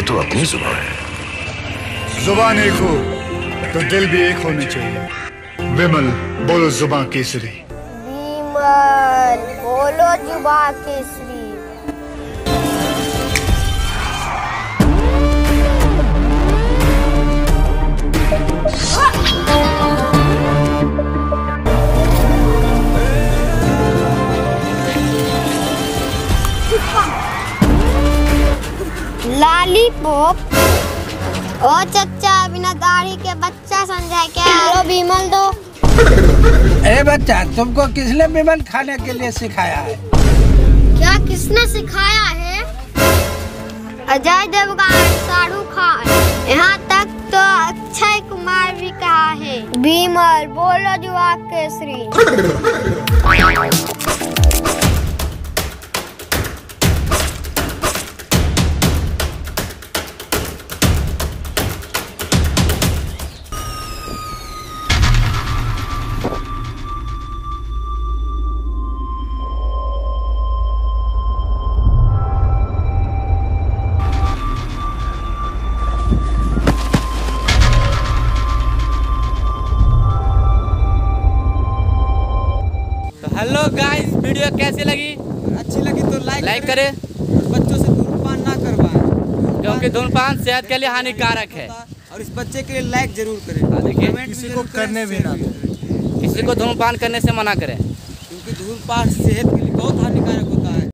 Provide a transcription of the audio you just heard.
तो अपनी जुबान है। जुबान एक हो तो दिल भी एक होने चाहिए। विमल बोलो जुबान केसरी। विमल बोलो जुबान केसरी। लॉलीपॉप ओ चच्चा बिना दाढ़ी के बच्चा समझा क्या? लो विमल दो। अरे बच्चा तुमको किसने विमल खाने के लिए सिखाया है? क्या किसने सिखाया है? अजय देवगन, शाहरुख खान, यहाँ तक तो अक्षय कुमार भी कहा है। विमल बोलो जुबान केसरी। हेलो गाइस, वीडियो कैसी लगी? अच्छी लगी तो लाइक करें। बच्चों से धूम्रपान ना करवाएं क्योंकि धूम्रपान सेहत के लिए हानिकारक है। और इस बच्चे के लिए लाइक जरूर करें। देखिए किसी को करने भी ना दो। किसी को धूम्रपान करने से मना करें क्योंकि धूम्रपान सेहत के लिए बहुत हानिकारक होता है।